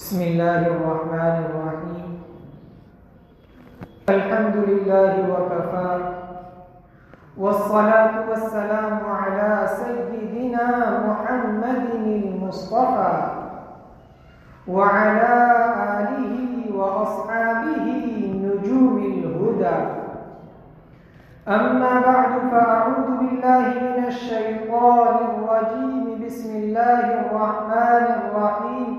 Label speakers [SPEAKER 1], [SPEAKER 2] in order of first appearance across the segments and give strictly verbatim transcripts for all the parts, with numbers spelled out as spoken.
[SPEAKER 1] بسم الله الرحمن الرحيم. الحمد لله وكفى، والصلاة والسلام على سيدنا محمد المصطفى وعلى آله وأصحابه نجوم الهدى. أما بعد، فأعوذ بالله من الشيطان الرجيم. بسم الله الرحمن الرحيم.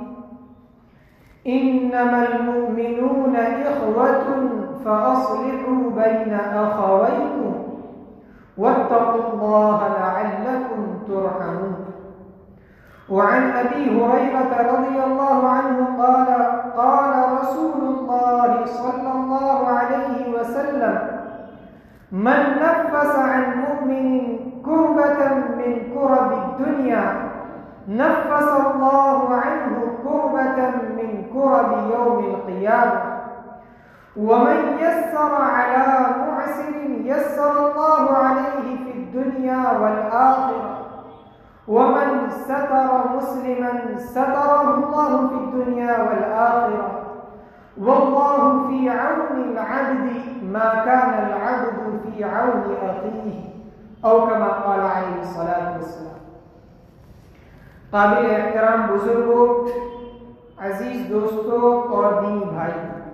[SPEAKER 1] إنما المؤمنون إخوة فأصلحوا بين أخويكم واتقوا الله لعلكم ترحمون. وعن أبي هريرة رضي الله عنه قال قال رسول الله صلى الله عليه وسلم: من نفس عن مؤمن كربة من كرب الدنيا نفس الله عنه كربة من كرب يوم القيامة. ومن يسر على معسر يسر الله عليه في الدنيا والآخرة. ومن ستر مسلما ستره الله في الدنيا والآخرة. والله في عون العبد ما كان العبد في عون أخيه، أو كما قال عليه الصلاة والسلام. قابل احترام بزرگوں، عزیز دوستوں اور دینی بھائی،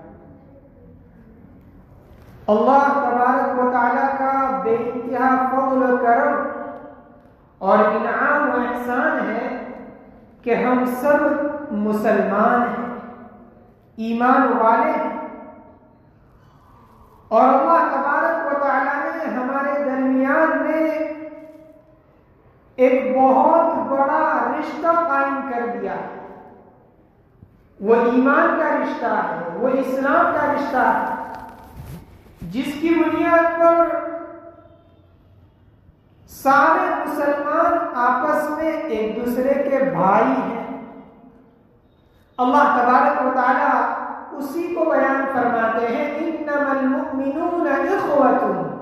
[SPEAKER 1] اللہ تبارک و تعالیٰ کا بے انتہا فضل و کرم اور انعام و احسان ہے کہ ہم سب مسلمان ہیں، ایمان والے ہیں، اور اللہ تبارک و تعالیٰ نے ہمارے درمیان میں ایک بہت بڑا رشتہ قائم کر دیا ہے۔ وہ ایمان کا رشتہ ہے، وہ اسلام کا رشتہ ہے، جس کی بنیاد پر سارے مسلمان آپس میں ایک دوسرے کے بھائی ہیں۔ اللہ تبارک و تعالیٰ اسی کو بیان فرماتے ہیں: انما المؤمنون اخوة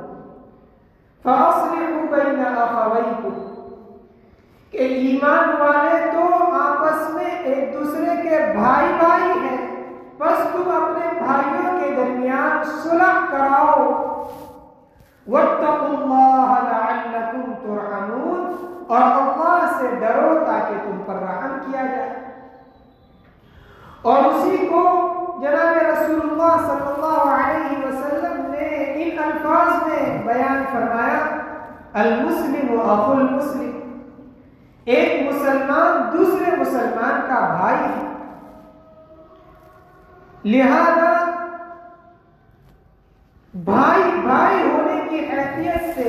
[SPEAKER 1] فاصلحوا بین اخویکم، کہ ایمان والے تو آپس میں ایک دوسرے کے بھائی بھائی ہیں، بس تم اپنے بھائیوں کے درمیان صلح کراؤ۔ واتقوا اللہ لعلکم ترحمون، اور اللہ سے ڈرو تاکہ تم پر رحم کیا جائے۔ اور اسی کو جناب رسول اللہ صلی اللہ علیہ وسلم نے ان الفاظ میں بیان فرمایا: المسلم اخو المسلم، ایک مسلمان دوسرے مسلمان کا بھائی ہے۔ لہذا بھائی بھائی ہونے کی حیثیت سے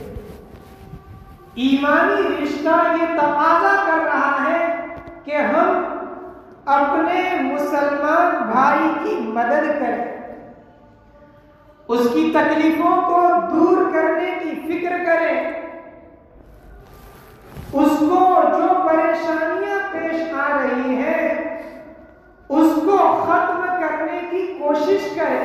[SPEAKER 1] ایمانی رشتہ یہ تقاضا کر رہا ہے کہ ہم اپنے مسلمان بھائی کی مدد کریں، اس کی تکلیفوں کو دور کرنے کی فکر کریں، اس کو جو پریشانیاں پیش آ رہی ہیں اس کو ختم کرنے کی کوشش کریں۔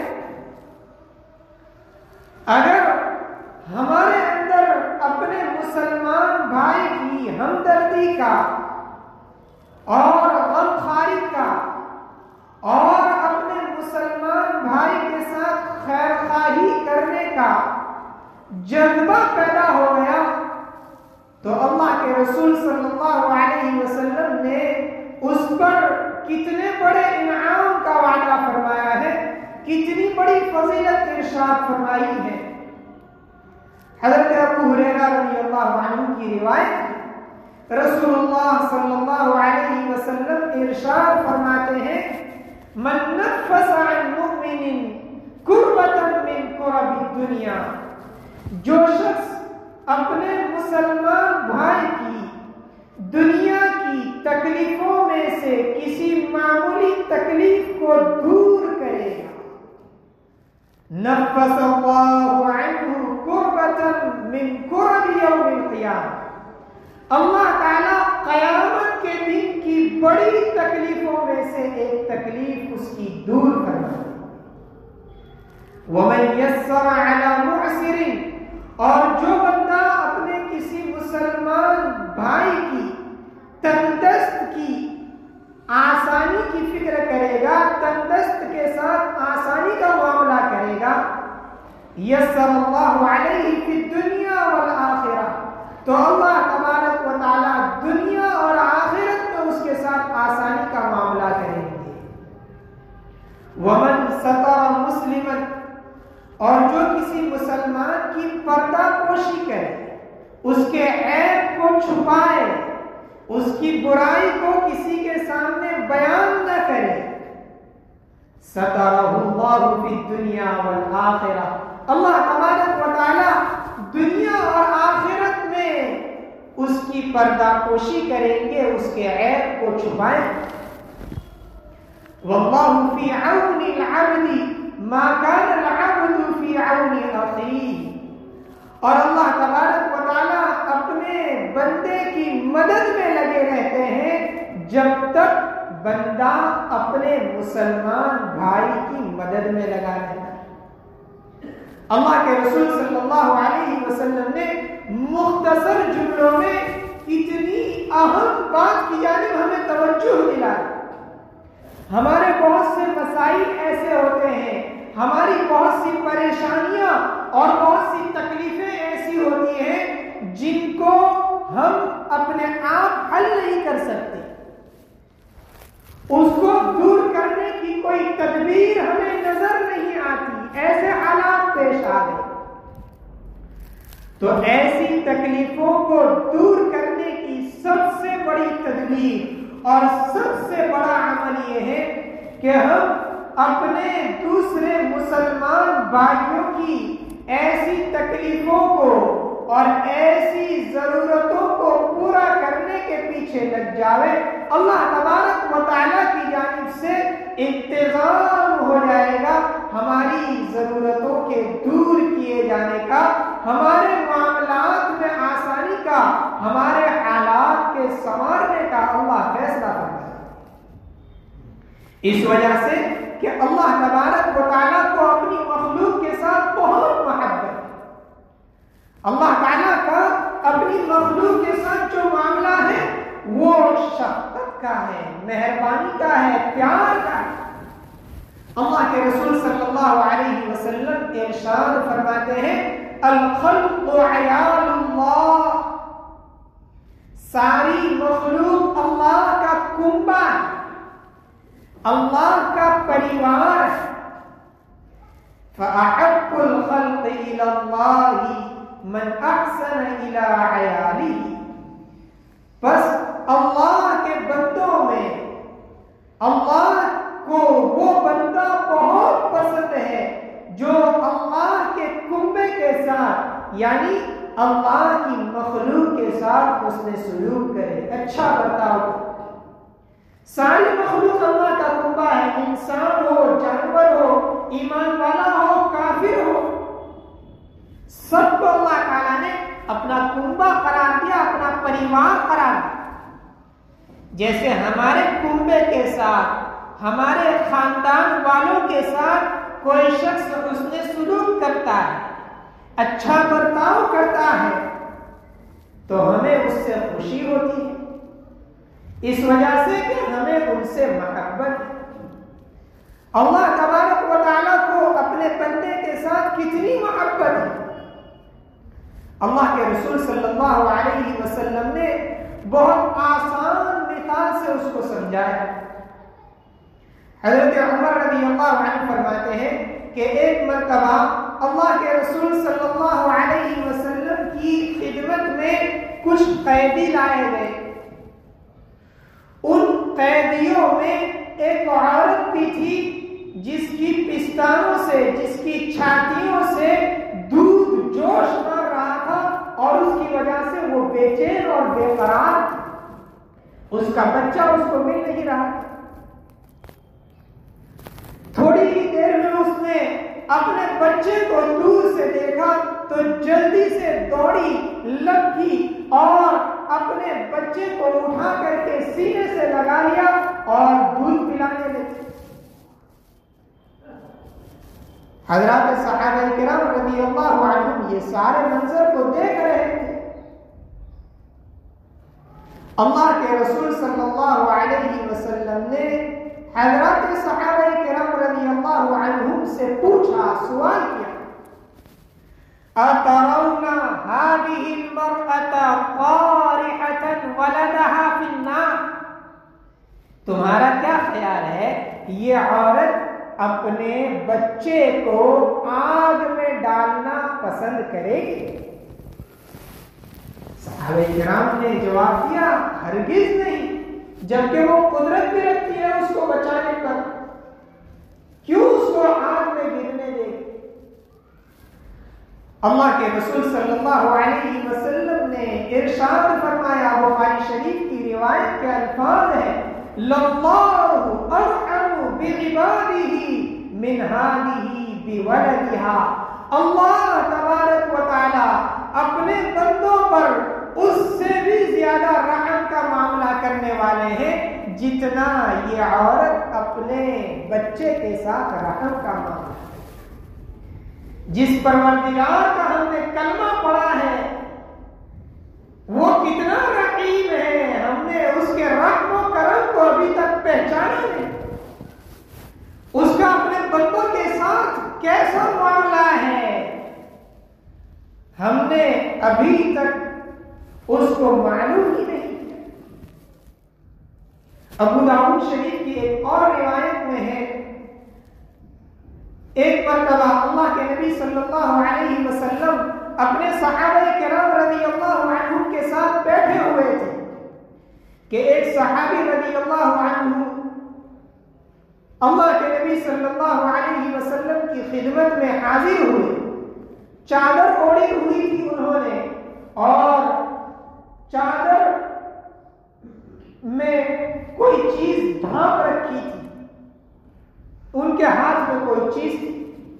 [SPEAKER 1] اگر ہمارے اندر اپنے مسلمان بھائی کی ہمدردی کا اور غمخواری کا اور اپنے مسلمان بھائی کے ساتھ خیر خواہی کرنے کا جذبہ پیدا ہو گیا تو اللہ کے رسول صلی اللہ علیہ وسلم نے اس پر کتنے بڑے انعام کا وعدہ فرمایا ہے، کتنی بڑی فضیلت ارشاد فرمائی ہے۔ حضرت ابو ہریرہ رضی اللہ عنہ کی روایت، رسول اللہ صلی اللہ علیہ وسلم ارشاد فرماتے ہیں: من نفس عن مؤمن کربۃ من کرب الدنیا، جو شخص اپنے مسلمان بھائی کی دنیا کی تکلیفوں میں سے کسی معمولی تکلیف کو دور کرے گا، نفس اللہ عنہ کربۃ من کرب یوم القیامہ، اللہ تعالیٰ قیامت کے دن کی بڑی تکلیفوں میں سے ایک تکلیف اس کی دور کرنا۔ ومن یسر علی معسر، اور جو بندہ اپنے کسی مسلمان بھائی کی تندرست کی آسانی کی فکر یسر اللہ علیہ فی الدنیا والآخرہ، تو اللہ تبارک و تعالی دنیا اور آخرت میں اس کے ساتھ آسانی کا معاملہ کریں گے۔ ومن ستر مسلما، اور جو کسی مسلمان کی پردہ پوشی کرے، اس کے عیب کو چھپائے، اس کی برائی کو کسی کے سامنے بیان نہ کرے، سترہ اللہ فی الدنیا والآخرہ، اللہ تبارک و تعالی دنیا اور آخرت میں اس کی پردہ پوشی کریں گے، اس کے عیب کو چھپائیں۔ واللہ فی عون العبد ما کان العبد فی عون اخیہ، اور اللہ تبارک و تعالی اپنے بندے کی مدد میں لگے رہتے ہیں جب تک بندہ اپنے مسلمان بھائی کی مدد میں لگا رہتا ہے۔ اللہ کے رسول صلی اللہ علیہ وسلم نے مختصر جملوں میں اتنی اہم بات کی جانب ہمیں توجہ دلائی۔ ہمارے بہت سے مسائل ایسے ہوتے ہیں، ہماری بہت سی پریشانیاں اور بہت سی تکلیفیں ایسی ہوتی ہیں جن کو ہم اپنے آپ حل نہیں کر سکتے، اس کو دور کرنے کی کوئی تدبیر ہمیں نظر نہیں آتی، ایسے حالات پیش آ گئے۔ تو ایسی تکلیفوں کو دور کرنے کی سب سے بڑی تدبیر اور سب سے بڑا عمل یہ ہے کہ ہم اپنے دوسرے مسلمان بھائیوں کی ایسی تکلیفوں کو اور ایسی ضرورتوں کو پورا کرنے کے پیچھے لگ جاوے۔ اللہ تبارک و تعالیٰ کی جانب سے انتظام ہو جائے گا ہماری ضرورتوں کے دور کیے جانے کا، ہمارے معاملات میں آسانی کا، ہمارے حالات کے سنوارنے کا اللہ فیصلہ کرتا ہے۔ اس وجہ سے کہ اللہ تبارک و تعالیٰ کو اپنی مخلوق کے ساتھ بہت محبت ہے۔ اللہ تعالیٰ کا اپنی مخلوق کے ساتھ جو معاملہ ہے وہ شفقت کا ہے، مہربانی کا ہے، پیار کا ہے۔ اللہ کے رسول صلی اللہ علیہ وسلم ارشاد فرماتے ہیں الخلق عیال اللہ، ساری مخلوق اللہ کا کنبہ ہے، اللہ کا پریوار ہے۔ فأحب الخلق إلى الله من احسن الى عیالی، بس اللہ کے بندوں میں اللہ کو وہ بندہ بہت پسند ہے جو اللہ کے کنبے کے ساتھ یعنی اللہ کی مخلوق کے ساتھ حسن سلوک کرے، اچھا برتاؤ کرے۔ ساری مخلوق اللہ کا کنبہ ہے، انسان ہو، جانور ہو، ایمان والا ہو، کافر ہو، سب کو اللہ تعالیٰ نے اپنا کنبہ قرار دیا، اپنا پریوار قرار دیا۔ جیسے ہمارے کنبے کے ساتھ، ہمارے خاندان والوں کے ساتھ کوئی شخص حسن سلوک کرتا ہے، اچھا برتاؤ کرتا ہے، تو ہمیں اس سے خوشی ہوتی ہے، اس وجہ سے کہ ہمیں ان سے محبت ہے۔ اللہ تبارک و تعالیٰ کو اپنے بندے کے ساتھ کتنی محبت ہے۔ اللہ کے رسول صلی اللہ علیہ وسلم نے بہت آسان مثال سے اس کو سمجھایا۔ حضرت عمر رضی اللہ عنہ فرماتے ہیں کہ ایک مرتبہ اللہ کے رسول صلی اللہ علیہ وسلم کی خدمت میں کچھ قیدی لائے گئے۔ ان قیدیوں میں ایک عورت بھی تھی جس کی پستانوں سے، جس کی چھاتیوں سے دودھ جوش مار رہا تھا اور اس کی وجہ سے وہ بے چین اور بے قرار، اس کا بچہ اس کو مل نہیں رہا۔ تھوڑی ہی دیر میں اس نے اپنے بچے کو دور سے دیکھا تو جلدی سے دوڑی، لپکی اور اپنے بچے کو اٹھا کر کے سینے سے لگا لیا اور دودھ پلانے لگی۔ حضرات صحابہ کرام رضی اللہ عنہم یہ سارے منظر کو دیکھ رہے تھے۔ اللہ کے رسول صلی اللہ علیہ وسلم نے حضرات صحابہ کرام رضی اللہ عنہم سے پوچھا، سوال کیا اترون هذه المرأة طارحة ولدها في النار، تمہارا کیا خیال ہے یہ عورت اپنے بچے کو آگ میں ڈالنا پسند کرے گی؟ صحابہ کرام نے جواب دیا ہرگز نہیں، جبکہ وہ قدرت بھی رکھتی ہے اس کو بچانے پر، کیوں اس کو آگ میں گرنے دے؟ اللہ کے رسول صلی اللہ علیہ وسلم نے ارشاد فرمایا، بخاری شریف کی روایت کے الفاظ ہیں، لَاللَّهُ أَرْحَمُ بِعِبَادِهِ مِنْ هَذِهِ بِوَلَدِهَا، اللہ تبارک و تعالی اپنے بندوں پر اس سے بھی زیادہ رحم کا معاملہ کرنے والے ہیں جتنا یہ عورت اپنے بچے کے ساتھ رحم کا معاملہ۔ جس پروردگار کا ہم نے کلمہ پڑھا ہے وہ کتنا رحیم ہے، ہم نے اس کے رحم و کرم کو ابھی تک پہچانا نہیں، اس کا اپنے بندوں کے ساتھ کیسا معاملہ ہے ہم نے ابھی تک اس کو معلوم ہی نہیں کیا۔ ابو داؤد شریف کی ایک اور روایت میں ہے، ایک مرتبہ اللہ کے نبی صلی اللہ علیہ وسلم اپنے صحابہ کرام رضی اللہ عنہم کے ساتھ بیٹھے ہوئے تھے کہ ایک صحابی رضی اللہ عنہ اللہ کے نبی صلی اللہ علیہ وسلم کی خدمت میں حاضر ہوئے، چادر اوڑھی ہوئی تھی انہوں نے اور چادر میں کوئی چیز ڈھانپ رکھی تھی، ان کے ہاتھ میں کوئی چیز تھی۔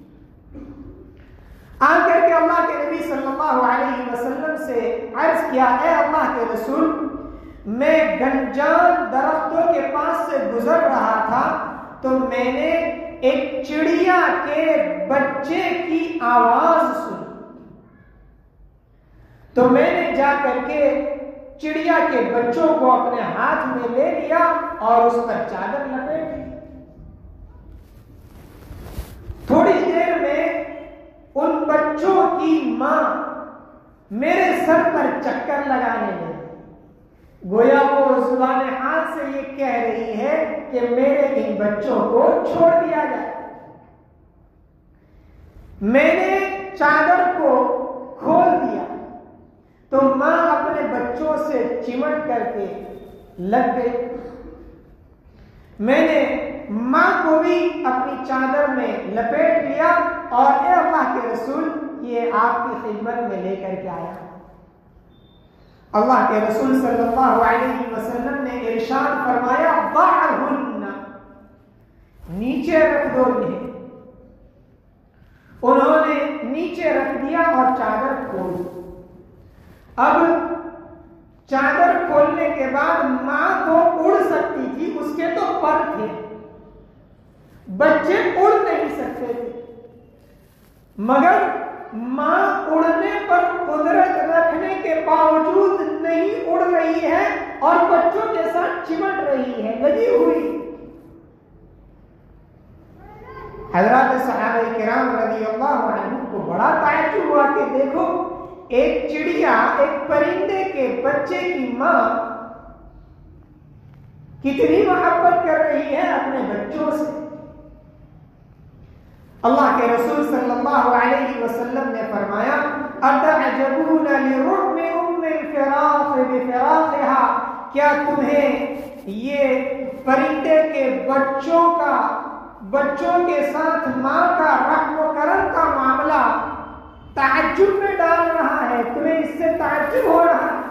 [SPEAKER 1] آ کر کے اللہ کے نبی صلی اللہ علیہ وسلم سے عرض کیا، اے اللہ کے رسول، میں گنجان درختوں کے پاس سے گزر رہا تھا تو میں نے ایک چڑیا کے بچے کی آواز سنی، تو میں نے جا کر کے چڑیا کے بچوں کو اپنے ہاتھ میں لے لیا اور اس پر چادر لپیٹ دی۔ تھوڑی دیر میں ان بچوں کی ماں میرے سر پر چکر لگانے لگی، گویا وہ زبان حال سے یہ کہہ رہی ہے کہ میرے ان بچوں کو چھوڑ دیا جائے۔ میں نے چادر کو کھول دیا تو ماں اپنے بچوں سے چمٹ کر کے لگ گئی، میں نے ماں کو بھی اپنی چادر میں لپیٹ لیا اور اے اللہ کے رسول یہ آپ کی خدمت میں لے کر کے آیا۔ اللہ کے رسول صلی اللہ علیہ وسلم نے ارشاد فرمایا، ضعہن، نیچے رکھ دو انہیں۔ انہوں نے نیچے رکھ دیا اور چادر کھول دی۔ اب چادر کھولنے کے بعد ماں تو اڑ سکتی تھی، اس کے تو پر تھے، بچے اڑ نہیں سکتے تھے، مگر ماں اڑنے پر قدرت رکھنے کے باوجود نہیں اڑ رہی ہے اور بچوں کے ساتھ چمٹ رہی ہے، لگی ہوئی۔ حضرات صحابہ کرام رضی اللہ عنہ کو بڑا تعجب ہوا کہ دیکھو ایک چڑیا، ایک پرندے کے بچے کی ماں کتنی محبت کر رہی ہے اپنے بچوں سے۔ اللہ کے رسول صلی اللہ علیہ وسلم نے فرمایا، اتعجبون لرعب ام الفراخ بفراخها، کیا تمہیں یہ پرندے کے بچوں کا بچوں کے ساتھ ماں کا رحم و کرم کا معاملہ تعجب میں ڈال رہا ہے، تمہیں اس سے تعجب ہو رہا ہے؟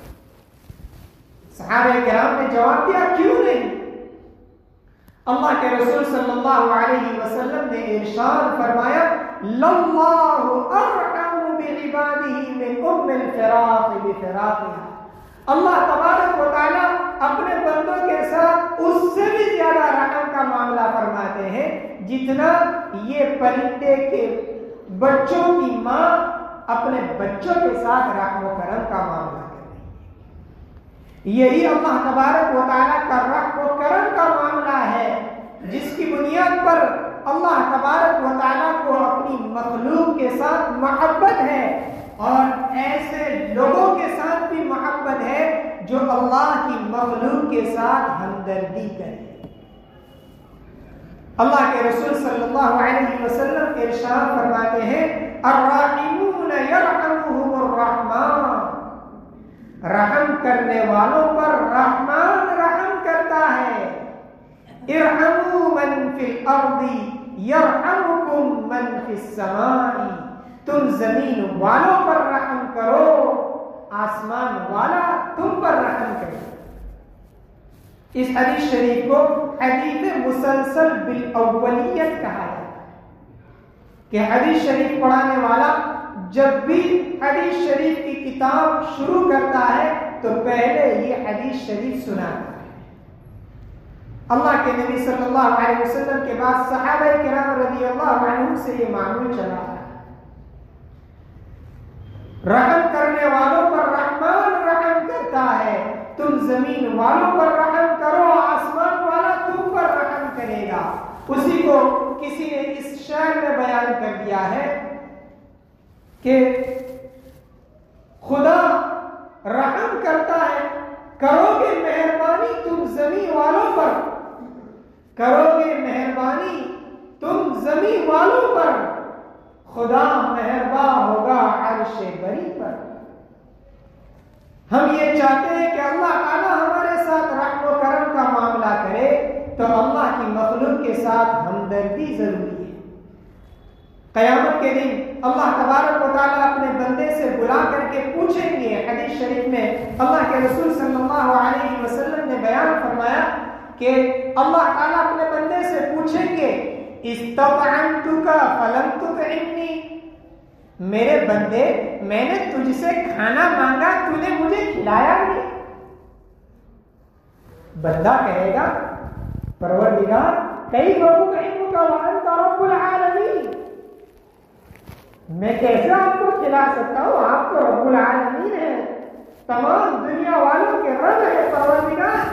[SPEAKER 1] صحابہ کرام نے جواب دیا، کیوں نہیں؟ اللہ کے رسول صلی اللہ علیہ وسلم نے ارشاد فرمایا، لَاللَّهُ أَرْحَمُ بِعِبَادِهِ مِنْ أُمِّ الْفِرَاقِ بِفِرَاقِهَا، اللہ تبارک و تعالیٰ اپنے بندوں کے ساتھ اس سے بھی زیادہ رحم کا معاملہ فرماتے ہیں جتنا یہ پرندے کے بچوں کی ماں اپنے بچوں کے ساتھ رحم و کرم کا معاملہ کر رہی ہے۔ یہی اللہ تبارک و تعالیٰ کا رحم و کرم کا معاملہ ہے جس کی بنیاد پر اللہ تبارک و تعالیٰ کو اپنی مخلوق کے ساتھ محبت ہے، اور ایسے لوگوں کے ساتھ بھی محبت ہے جو اللہ کی مخلوق کے ساتھ ہمدردی کرے۔ اللہ کے رسول صلی اللہ علیہ وسلم ارشاد فرماتے ہیں الراحمون یرحمهم الرحمن، رحم کرنے والوں پر رحمان رحم کرتا ہے۔ ارحموا من فی الارض یرحمکم من فی السماء، تم زمین والوں پر رحم کرو، آسمان والا تم پر رحم کرے۔ اس حدیث شریف کو حدیث مسلسل بالاولیت کہا ہے کہ حدیث شریف پڑھانے والا جب بھی حدیث شریف کی کتاب شروع کرتا ہے تو پہلے یہ حدیث شریف سناتا ہے۔ اللہ کے نبی صلی اللہ علیہ وسلم کے بعد صحابہ کرام رضی اللہ عنہم سے یہ معمول چلا ہے، رحم کرنے والوں پر رحمان رحم کرتا ہے، تم زمین والوں پر رحم کرو، آسمان والا تم پر رحم کرے گا۔ اسی کو کسی نے اس شعر میں بیان کر دیا ہے کہ خدا رحم کرتا ہے، کرو گے مہربانی تم زمین والوں پر، کرو گے مہربانی تم زمین والوں پر، خدا مہربان ہوگا عرش بری پر۔ ہم یہ چاہتے ہیں کہ اللہ تعالیٰ ہمارے ساتھ رحم و کرم کا معاملہ کرے، تو اللہ کی مخلوق کے ساتھ ہمدردی ضروری ہے۔ قیامت کے دن اللہ تبارک و تعالیٰ اپنے بندے سے بلا کر کے پوچھیں گے، حدیث شریف میں اللہ کے رسول صلی اللہ علیہ وسلم نے بیان فرمایا کہ اللہ تعالیٰ اپنے بندے سے پوچھیں گے استطعمتک فلم تطعمنی، میرے بندے میں نے تجھ سے کھانا مانگا تو نے مجھے کھلایا نہیں۔ بندہ کہے گا پروردگار کیف اطعمک وانت رب العالمین، میں کیسے آپ کو کھلا سکتا ہوں، آپ تو رب العالمین ہیں، تمام دنیا والوں کے رب ہے پروردگار۔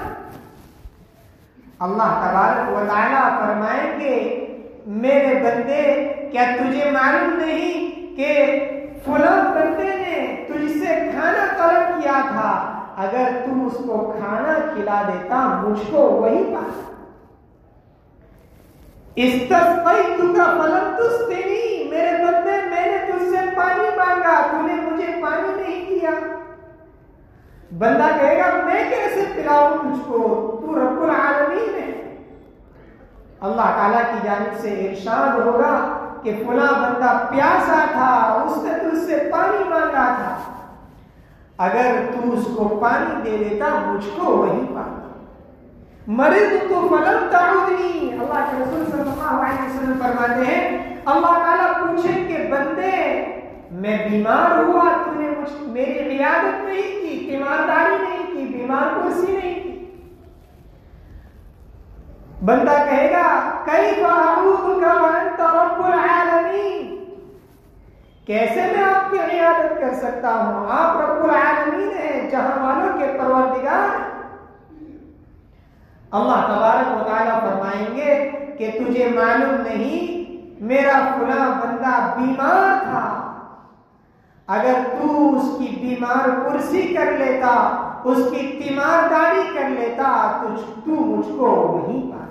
[SPEAKER 1] اللہ تبارک و تعالیٰ فرمائیں گے میرے بندے کیا تجھے معلوم نہیں کہ فلاں بندے نے تجھ سے کھانا طلب کیا تھا، اگر تم اس کو کھانا کھلا دیتا مجھ کو وہی پاتا۔ استسقیتک فلم تسقنی، میرے بندے میں نے تجھ سے پانی مانگا تو نے مجھے پانی نہیں دیا۔ بندہ کہے گا میں کیسے پلاؤں تجھ کو، تو رب العالمین ہے۔ اللہ تعالیٰ کی جانب سے ارشاد ہوگا کہ فلاں بندہ پیاسا تھا، اس نے تجھ سے پانی مانگا تھا، اگر تو اس کو پانی دے دیتا مجھ کو وہی پاتا۔ مرضت فلم تعودنی، اللہ کے رسول صلی اللہ علیہ وسلم فرماتے ہیں اللہ تعالیٰ پوچھیں کہ بندے میں بیمار ہوا تو نے مجھ میری عیادت نہیں کی، تیمارداری نہیں کی، بیمار کرسی نہیں کی۔ بندہ کہے گا کیف اعوذک وانت رب العالمین، کیسے میں آپ کی عیادت کر سکتا ہوں، آپ رب العالمین ہیں، جہاں والوں کے پروردگار ہیں۔ اللہ تبارک و تعالیٰ فرمائیں گے کہ تجھے معلوم نہیں میرا فلاں بندہ بیمار تھا، اگر تو اس کی بیمار کرسی کر لیتا، اس کی تیمارداری کر لیتا تو مجھ کو وہی پاتا۔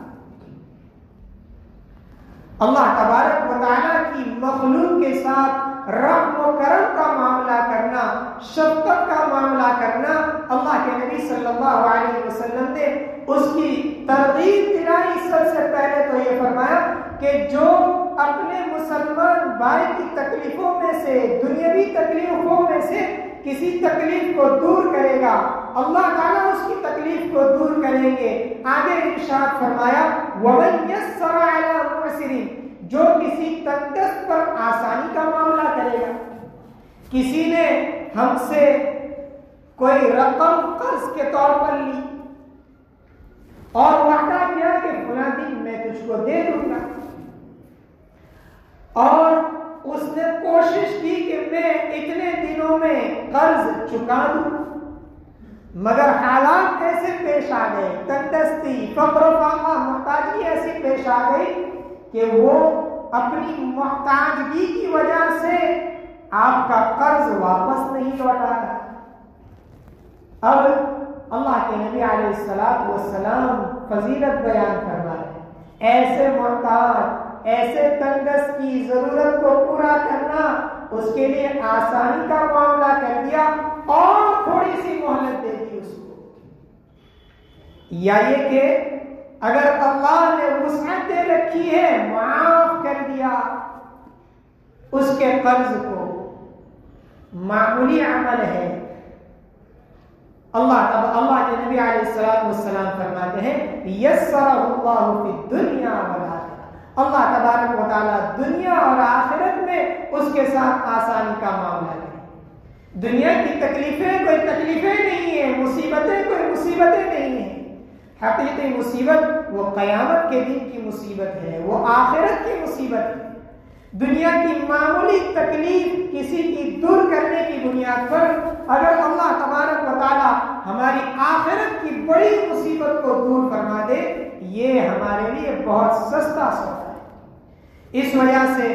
[SPEAKER 1] اللہ تبارک و تعالیٰ کی مخلوق کے ساتھ رحم و کرم کا معاملہ کرنا، شفقت کا معاملہ کرنا، اللہ کے نبی صلی اللہ علیہ وسلم نے اس کی ترغیب دلائی۔ سب سے پہلے تو یہ فرمایا کہ جو اپنے مسلمان بھائی کی تکلیفوں میں سے، دنیاوی تکلیفوں میں سے کسی تکلیف کو دور کرے گا، اللہ تعالیٰ اس کی تکلیف کو دور کریں گے۔ آگے ارشاد فرمایا وَمَن يَسَّرَ عَلَى مُعْسِرٍ، جو کسی تنگدست پر آسانی کا معاملہ کرے گا۔ کسی نے ہم سے کوئی رقم قرض کے طور پر لی اور وعدہ کیا کہ فلاں دن میں تجھ کو دے دوں گا، اور اس نے کوشش کی کہ میں اتنے دنوں میں قرض چکا دوں، مگر حالات ایسے پیش آ گئے، تندرستی، فقر و فاقہ، محتاجی ایسی پیش آ گئی کہ وہ اپنی محتاجگی کی وجہ سے آپ کا قرض واپس نہیں لوٹا رہا۔ اب اللہ کے نبی علیہ الصلوۃ والسلام فضیلت بیان فرما رہے ہیں، ایسے محتاج، ایسے تنگس کی ضرورت کو پورا کرنا، اس کے لیے آسانی کا معاملہ کر دیا اور تھوڑی سی مہلت دے دی اس کو۔ یا یہ کہ اگر اللہ نے وسعت دے رکھی ہے، معاف کر دیا اس کے قرض کو، معمولی عمل ہے۔ اللہ تب اللہ کے نبی علیہ الصلوۃ والسلام فرماتے ہیں یسرہ اللہ فی الدنیا والآخرہ، اللہ تبارک و تعالیٰ دنیا اور آخرت میں اس کے ساتھ آسانی کا معاملہ کرے۔ دنیا کی تکلیفیں کوئی تکلیفیں نہیں ہیں، مصیبتیں کوئی مصیبتیں نہیں ہیں۔ حقیقی مصیبت وہ قیامت کے دن کی مصیبت ہے، وہ آخرت کی مصیبت ہے۔ دنیا کی معمولی تکلیف کسی کی دور کرنے کی بنیاد پر اگر اللہ تبارک و تعالی ہماری آخرت کی بڑی مصیبت کو دور فرما دے، یہ ہمارے لیے بہت سستا سودا ہے۔ اس وجہ سے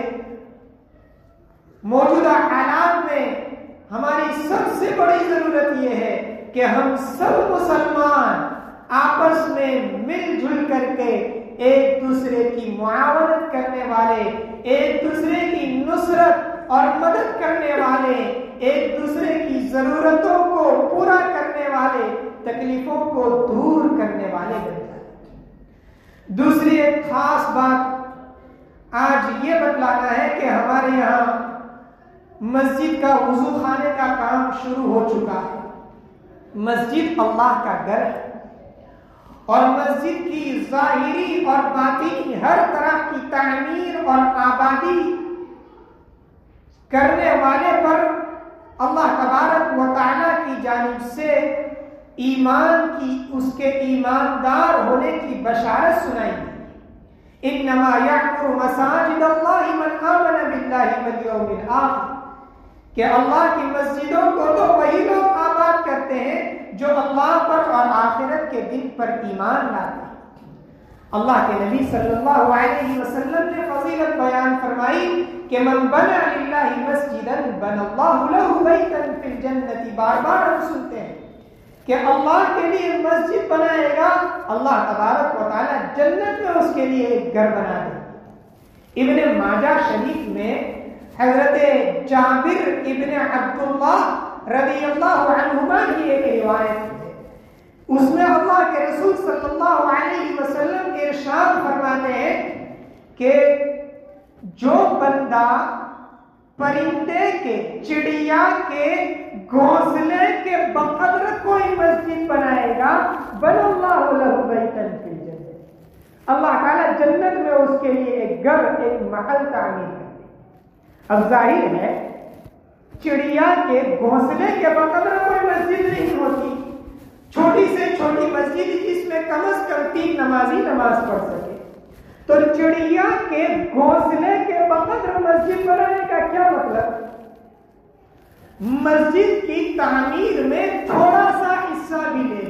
[SPEAKER 1] موجودہ حالات میں ہماری سب سے بڑی ضرورت یہ ہے کہ ہم سب مسلمان آپس میں مل جل کر کے ایک دوسرے کی معاونت کرنے والے، ایک دوسرے کی نصرت اور مدد کرنے والے، ایک دوسرے کی ضرورتوں کو پورا کرنے والے، تکلیفوں کو دور کرنے والے بن جائیں۔ دوسری ایک خاص بات آج یہ بتلانا ہے کہ ہمارے یہاں مسجد کا وضو خانے کا کام شروع ہو چکا ہے۔ مسجد اللہ کا گھر ہے اور مسجد کی ظاہری اور باطنی ہر طرح کی تعمیر اور آبادی کرنے والے پر اللہ تبارک و تعالی کی جانب سے ایمان کی، اس کے ایماندار ہونے کی بشارت سنائی گئی۔ انما یعمر مساجد اللہ من آمن باللہ والیوم الآخر، کہ اللہ کی مسجدوں کو تو وہی لوگ آباد کرتے ہیں جو اللہ پر اور آخرت کے دن پر ایمان لاتے ہیں۔ اللہ کے نبی صلی اللہ علیہ وسلم نے فضیلت بیان فرمائی کہ من بنى للہ مسجدا بنى اللہ له بیتا فی الجنت، بار بار ہم سنتے ہیں کہ اللہ کے لیے مسجد بنائے گا، اللہ تبارک و تعالی جنت میں اس کے لیے ایک گھر بنا دے گا۔ ابن ماجہ شریف میں حضرت جابر ابن عبداللہ رضی اللہ عنہما کی ایک روایت ہے، اس میں اللہ کے رسول صلی اللہ علیہ وسلم ارشاد فرماتے ہیں کہ جو بندہ پرندے کے، چڑیا کے گھونسلے کے بقدر کوئی مسجد بنائے گا، بن اللہ لہ بیتا فی الجنت، اللہ تعالیٰ جنت میں اس کے لیے ایک گھر، ایک محل تعمیر کرے۔ اب ظاہر ہے چڑیا کے گھونسلے کے بقدر کوئی مسجد نہیں ہوتی، چھوٹی سے چھوٹی مسجد جس میں کم از کم تین نمازی نماز پڑھ سکے، تو چڑیا کے گھونسلے کے بقدر مسجد بنانے کا کیا مطلب؟ مسجد کی تعمیر میں تھوڑا سا حصہ بھی لے،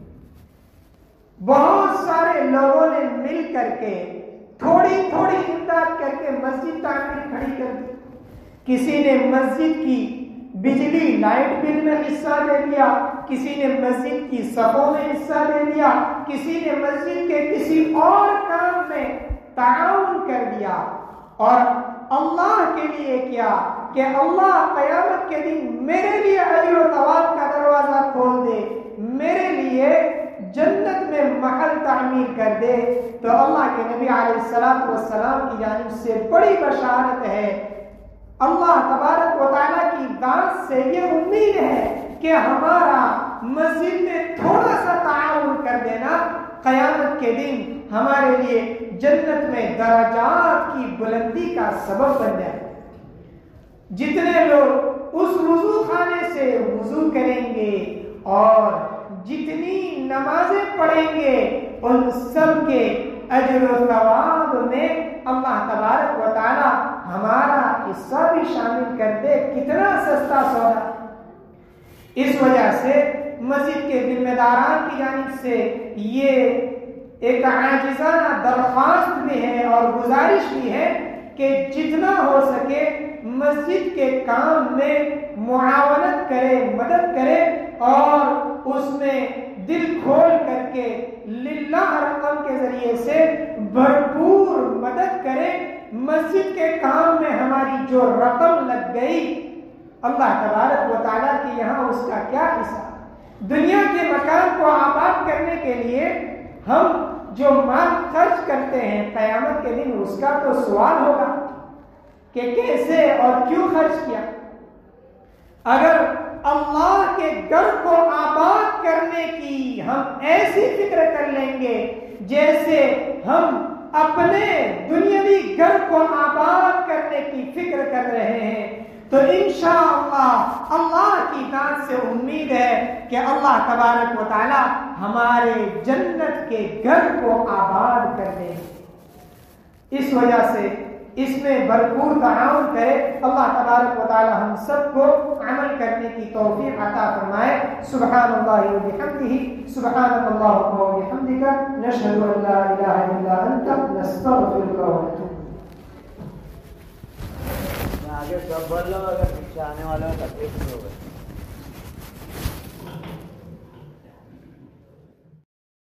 [SPEAKER 1] بہت سارے لوگوں نے مل کر کے تھوڑی تھوڑی امداد کر کے مسجد تعمیر کھڑی کر دی۔ کسی نے مسجد کی بجلی لائٹ بل میں حصہ دے دیا، کسی نے مسجد کی صفوں میں حصہ دے دیا، کسی نے مسجد کے کسی اور کام میں تعاون کر دیا، اور اللہ کے لیے کیا کہ اللہ قیامت کے دن میرے لیے اجر و ثواب کا دروازہ کھول دے، میرے لیے جنت میں محل تعمیر کر دے، تو اللہ کے نبی علیہ الصلوۃ والسلام کی جانب سے بڑی بشارت ہے۔ اللہ تبارک و تعالیٰ کی ذات سے یہ امید ہے کہ ہمارا مسجد میں تھوڑا سا تعاون کر دینا قیامت کے دن ہمارے لیے جنت میں درجات کی بلندی کا سبب بن جائے۔ جتنے لوگ اس وضو خانے سے وضو کریں گے اور جتنی نمازیں پڑھیں گے، ان سب کے اجر و ثواب میں اللہ تبارک و تعالی ہمارا حصہ بھی شامل کر دے۔ کتنا سستا سودا! اس وجہ سے مسجد کے ذمہ داران کی جانب سے یہ ایک عاجزانہ درخواست بھی ہے اور گزارش بھی ہے کہ جتنا ہو سکے مسجد کے کام میں معاونت کرے، مدد کرے اور اس میں دل کھول کر کے للہ رقم کے ذریعے سے بھرپور مدد کرے۔ مسجد کے کام میں ہماری جو رقم لگ گئی، اللہ تبارک و تعالیٰ کے یہاں اس کا کیا حساب؟ دنیا کے مکان کو آباد کرنے کے لیے ہم جو مال خرچ کرتے ہیں، قیامت کے دن اس کا تو سوال ہوگا کہ کیسے اور کیوں خرچ کیا۔ اگر اللہ کے گھر کو آباد کرنے کی ہم ایسی فکر کر لیں گے جیسے ہم اپنے دنیاوی گھر کو آباد کرنے کی فکر کر رہے ہیں، تو انشاءاللہ اللہ کی ذات سے امید ہے کہ اللہ تبارک و تعالی ہمارے جنت کے گھر کو آباد کر دیں۔ اس وجہ سے اس میں بھرپور تعاون کرے۔ اللہ تبارک و تعالی ہم سب کو عمل کرنے کی توفیق عطا فرمائے۔ سبحان اللہ و بحمدہ، سبحانک اللہم و بحمدک، نشہد ان لا الہ الا انت، نستغفرک و نتوب۔
[SPEAKER 2] آگے سب بول لو، اگر پیچھے آنے والوں میں تکلیف نہیں ہوگا۔